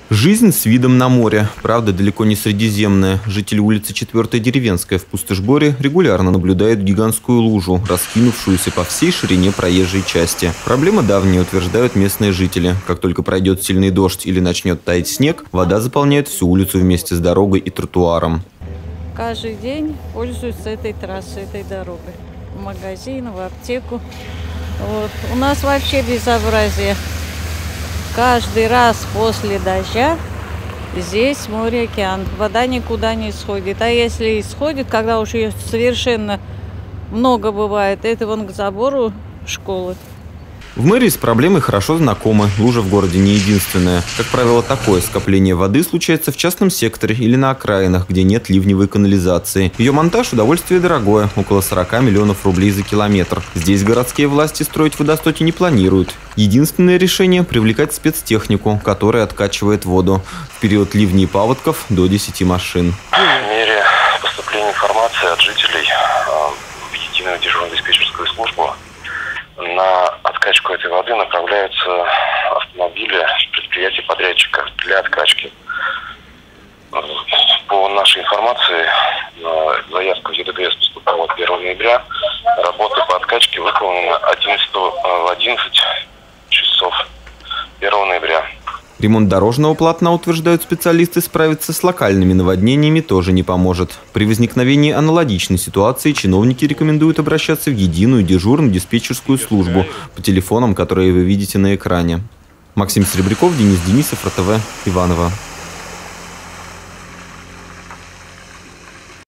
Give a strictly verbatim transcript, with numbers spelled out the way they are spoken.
Жизнь с видом на море. Правда, далеко не средиземная. Жители улицы четвёртая Деревенская в Пустошборе регулярно наблюдают гигантскую лужу, раскинувшуюся по всей ширине проезжей части. Проблема давняя, утверждают местные жители. Как только пройдет сильный дождь или начнет таять снег, вода заполняет всю улицу вместе с дорогой и тротуаром. Каждый день пользуются этой трассой, этой дорогой. В магазин, в аптеку. Вот. У нас вообще безобразие. Каждый раз после дождя здесь море-океан. Вода никуда не сходит. А если исходит, когда уж ее совершенно много бывает, это вон к забору школы. В мэрии с проблемой хорошо знакомы. Лужа в городе не единственная. Как правило, такое скопление воды случается в частном секторе или на окраинах, где нет ливневой канализации. Ее монтаж – удовольствие дорогое – около сорока миллионов рублей за километр. Здесь городские власти строить водостоки не планируют. Единственное решение – привлекать спецтехнику, которая откачивает воду. В период ливней и паводков – до десяти машин. В мере поступления информации от жителей в единую дежурно-диспетчерскую службу на откачку этой воды направляются автомобили предприятий подрядчика для откачки. По нашей информации, заявка в ЕДГС поступала первого ноября. Работа по откачке выполнена в одиннадцать часов первого ноября. Ремонт дорожного полотна, утверждают специалисты, справиться с локальными наводнениями тоже не поможет. При возникновении аналогичной ситуации чиновники рекомендуют обращаться в единую дежурную диспетчерскую службу по телефонам, которые вы видите на экране. Максим Серебряков, Денис Денисов, РТВ, Иваново.